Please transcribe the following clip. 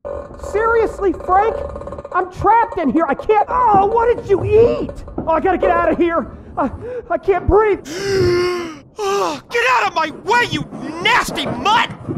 Seriously, Frank? I'm trapped in here. I can't. Oh, what did you eat? Oh, I gotta get out of here. I can't breathe. Get out of my way, you nasty mutt!